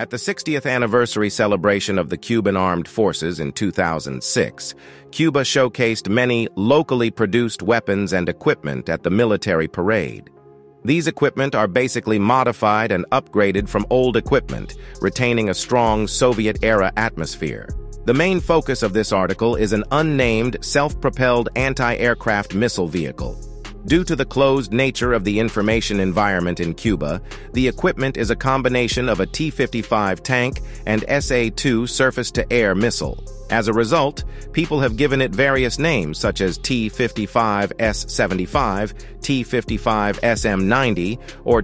At the 60th anniversary celebration of the Cuban Armed Forces in 2006, Cuba showcased many locally produced weapons and equipment at the military parade. These equipment are basically modified and upgraded from old equipment, retaining a strong Soviet-era atmosphere. The main focus of this article is an unnamed, self-propelled anti-aircraft missile vehicle. Due to the closed nature of the information environment in Cuba, the equipment is a combination of a T-55 tank and SA-2 surface-to-air missile. As a result, people have given it various names such as T-55S-75, T-55SM-90, or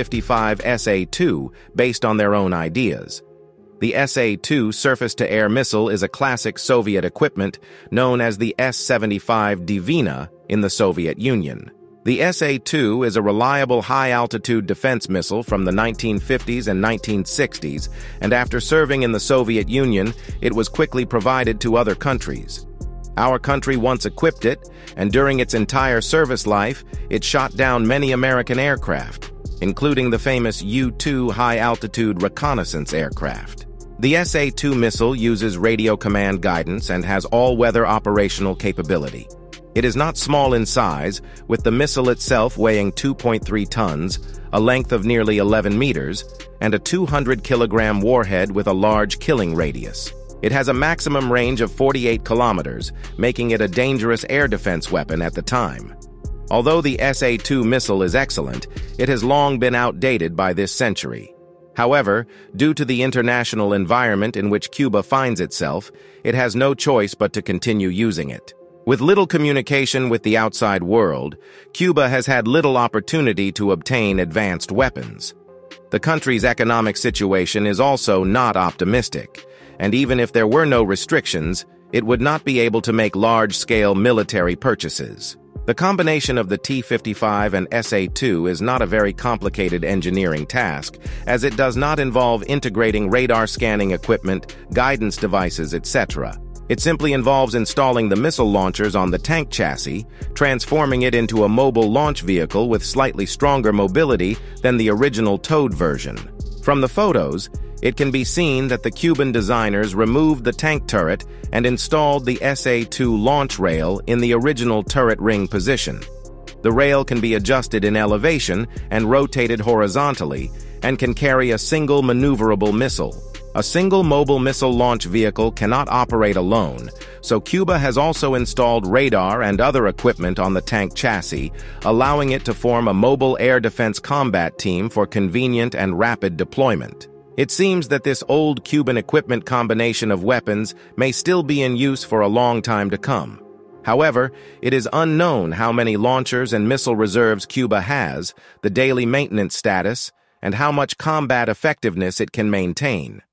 T-55SA-2, based on their own ideas. The SA-2 surface-to-air missile is a classic Soviet equipment known as the S-75 Dvina in the Soviet Union. The SA-2 is a reliable high-altitude defense missile from the 1950s and 1960s, and after serving in the Soviet Union, it was quickly provided to other countries. Our country once equipped it, and during its entire service life, it shot down many American aircraft, including the famous U-2 high-altitude reconnaissance aircraft. The SA-2 missile uses radio command guidance and has all-weather operational capability. It is not small in size, with the missile itself weighing 2.3 tons, a length of nearly 11 meters, and a 200-kilogram warhead with a large killing radius. It has a maximum range of 48 kilometers, making it a dangerous air defense weapon at the time. Although the SA-2 missile is excellent, it has long been outdated by this century. However, due to the international environment in which Cuba finds itself, it has no choice but to continue using it. With little communication with the outside world, Cuba has had little opportunity to obtain advanced weapons. The country's economic situation is also not optimistic, and even if there were no restrictions, it would not be able to make large-scale military purchases. The combination of the T-55 and SA-2 is not a very complicated engineering task, as it does not involve integrating radar scanning equipment, guidance devices, etc. It simply involves installing the missile launchers on the tank chassis, transforming it into a mobile launch vehicle with slightly stronger mobility than the original towed version. From the photos, it can be seen that the Cuban designers removed the tank turret and installed the SA-2 launch rail in the original turret ring position. The rail can be adjusted in elevation and rotated horizontally and can carry a single maneuverable missile. A single mobile missile launch vehicle cannot operate alone, so Cuba has also installed radar and other equipment on the tank chassis, allowing it to form a mobile air defense combat team for convenient and rapid deployment. It seems that this old Cuban equipment combination of weapons may still be in use for a long time to come. However, it is unknown how many launchers and missile reserves Cuba has, the daily maintenance status, and how much combat effectiveness it can maintain.